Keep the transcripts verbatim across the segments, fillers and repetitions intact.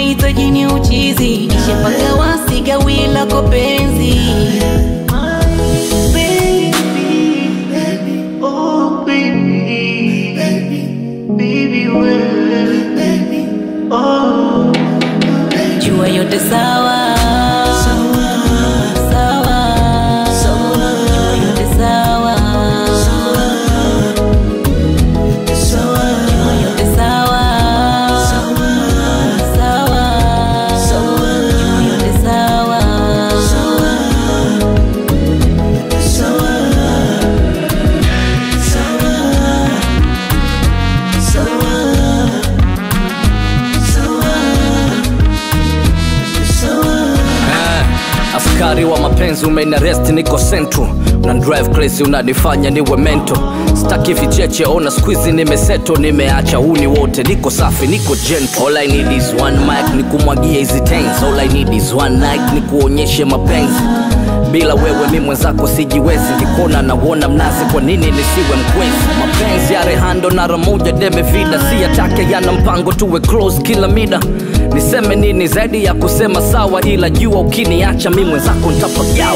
unahitaji ni uchizi, nishapanga wasiga wila kwa penzi. Jua yote sawa, sawa, jua yote sawa, jua yote sawa, sawa, jua yote sawa. Askari wa mapenzi umenarest niko central, una drive crazy unanifanya niwe mental. Staki vicheche ona squeeze nimeseto, nimeacha uni wote niko safi niko gentle. All I need is one mic nikumwagie hizi tanks, all I need is one night nikuonyeshe mapenzi. Bila wewe mimi mwenzako sijiwezi, nikona naona mnazi kwa nini nisiwe mkwezi. Mapenzi ya rehando na ramoja deme vida, si atake yana mpango tuwe close kila mida. Niseme nini zaidi ya kusema sawa, ila jua ukiniacha mimi mwenzako nitapagao.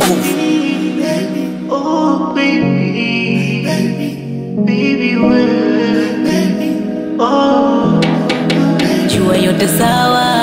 Oh baby, baby, baby, oh. Jua yote sawa,